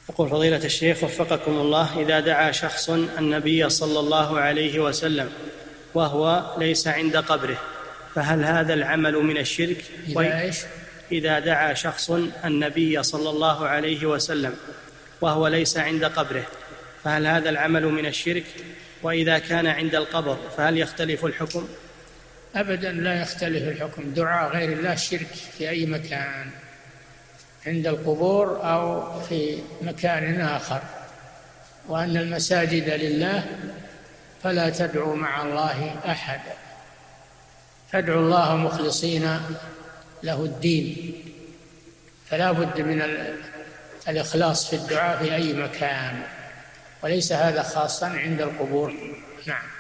يقول فضيلة الشيخ وفقكم الله: إذا دعا شخص النبي صلى الله عليه وسلم وهو ليس عند قبره فهل هذا العمل من الشرك؟ إذا دعا شخص النبي صلى الله عليه وسلم وهو ليس عند قبره فهل هذا العمل من الشرك؟ وإذا كان عند القبر فهل يختلف الحكم؟ أبدا لا يختلف الحكم. دعاء غير الله شرك في أي مكان، عند القبور أو في مكان آخر، وأن المساجد لله فلا تدعوا مع الله أحدا، فادعوا الله مخلصين له الدين، فلا بد من الإخلاص في الدعاء في أي مكان، وليس هذا خاصا عند القبور. نعم.